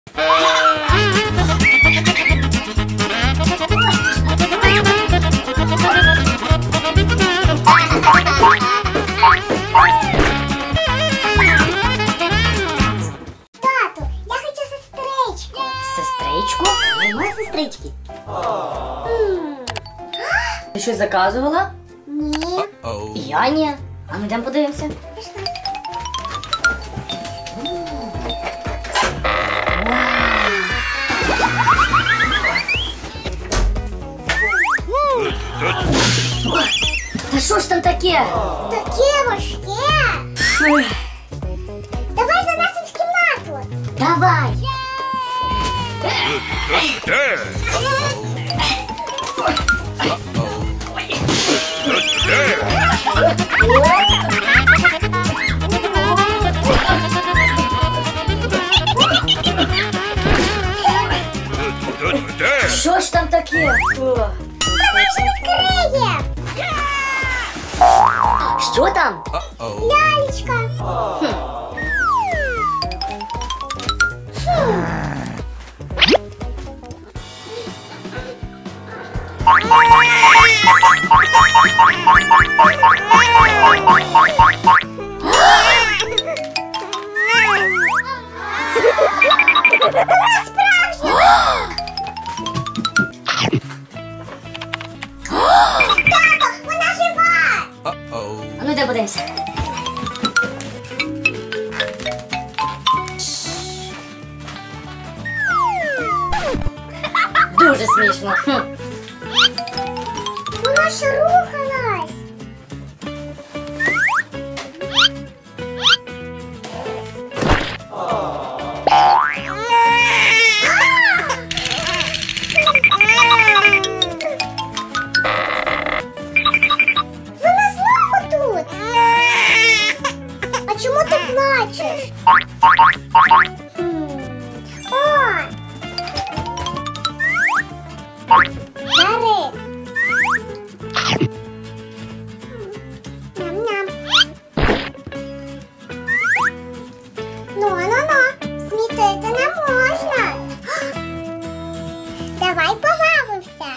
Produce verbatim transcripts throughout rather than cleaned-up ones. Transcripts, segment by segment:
Сестрички? Ти щось заказувала? Ні. Я ні. А ну йдемо подивимося. Та що ж там таке? Таке важке. Давай занесемо в кімнату. Давай. Що ж там таке? Давай ще відкриємо. Що там? Лялечка. Хм. Тато, вона жива. А ну йде подивимося. Дуже смішно. Хм. Вона ж рухалась. Вона знову тут. А чому ти плачеш? Хм. О! Бери. Ням-ням. Ну-ну-ну, смітити не можна. Давай побавимося.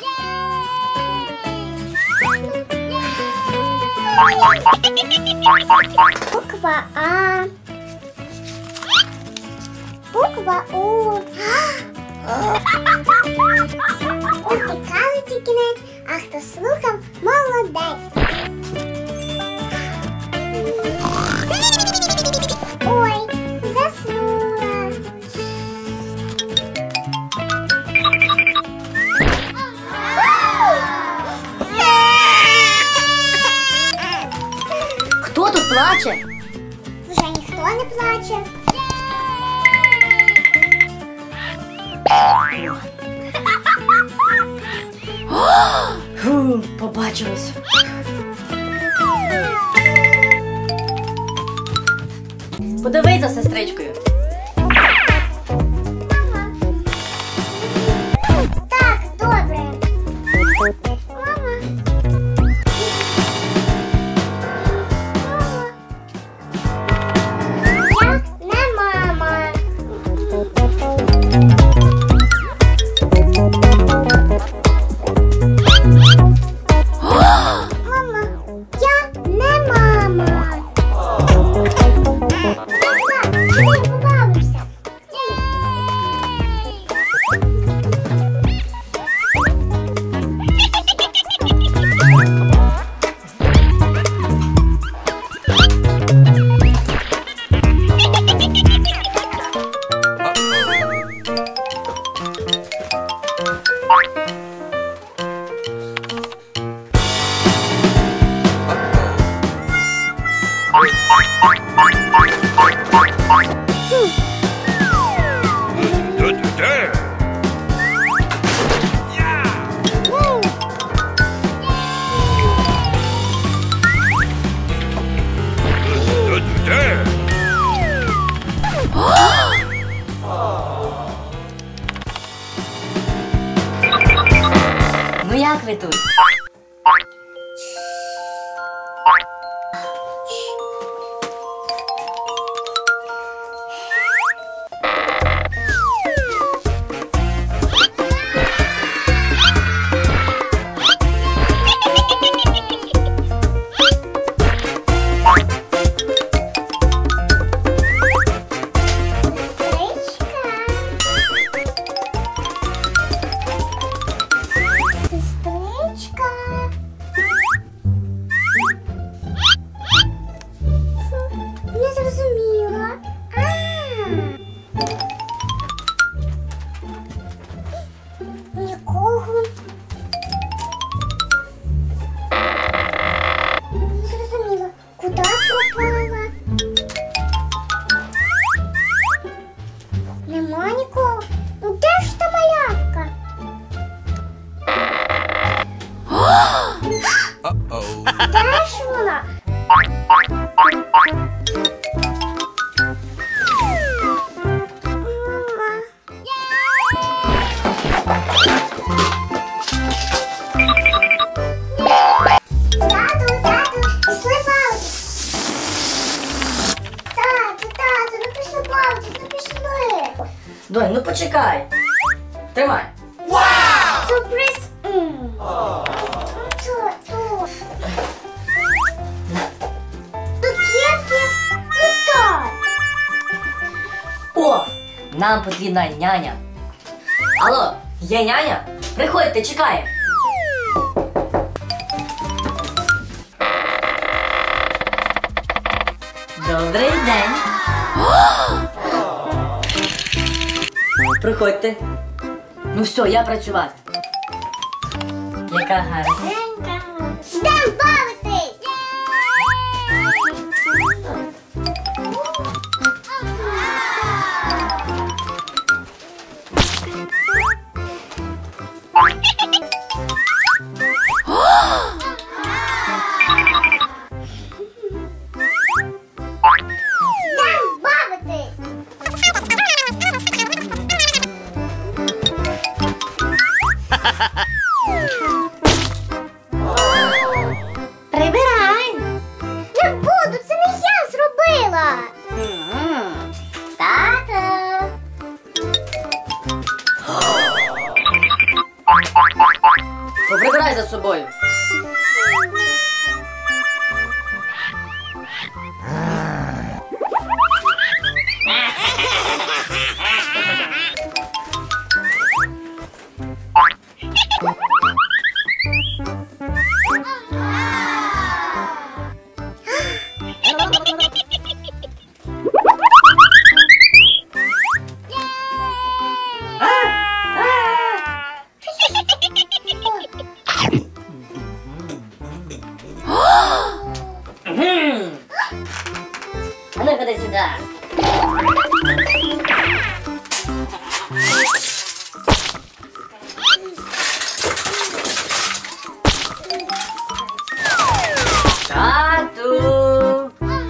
Буква А. Буква У. Утікали ці кінець, а хто слухав, молодець. Ой, заснула. Хто тут плаче? Вже ніхто не плаче. Фу, побачилось. Подивись за сестричкою. Так, добре. Мама. Я не мама. Мама, я не мама. Давай, ти побавишся. Ну як ви тут? Донь, ну почекай. Тримай. Сюрприз. М. Що тут? Цукерки. Літай. О, нам потрібна няня. Алло, є няня? Приходьте, чекає. Добрий день. Приходьте. Ну все, я працювати. Яка гарна. Йдем бавитись. Йдем бавитись. Прибирай. Не буду, це не я зробила. Тато. Поприбирай за собою. А ну ходи сюди. Тату.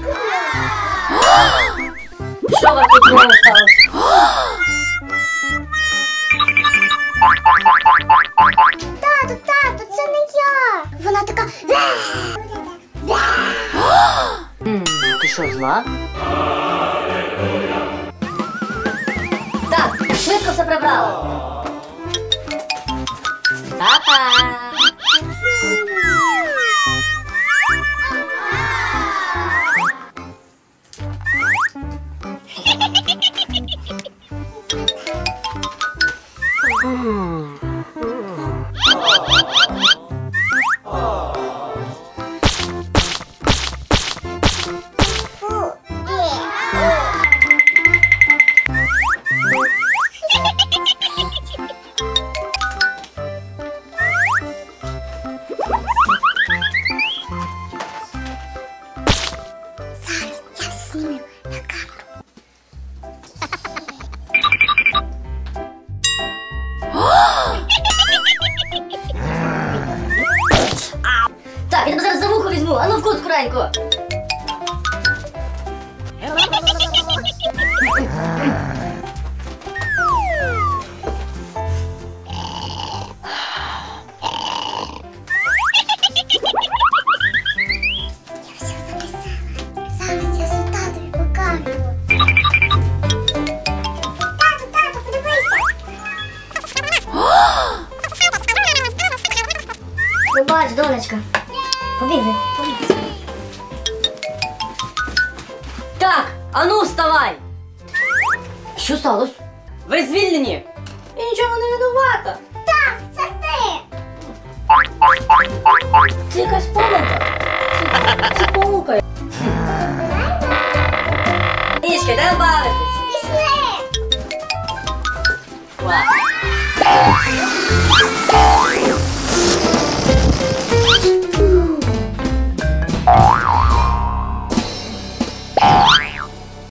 Що вам тут знову сталося? Тату, тату, це не я. Вона така. М, Ти що, зла? Так, швидко все прибрала. Па-па. Я зніму на камеру. Так, я тебе зараз за вухо візьму, а ну вкус скоренько. Я все записала. Зараз я з татові покажу. Тату, тату, подивися. Побач, донечка. Побігли, побігли. Так, а ну вставай! Що сталося? Ви звільнені! Я нічого не винувата. Так, це ти. Це якась помилка. Це, це помилка. Вероничка, де бавитись?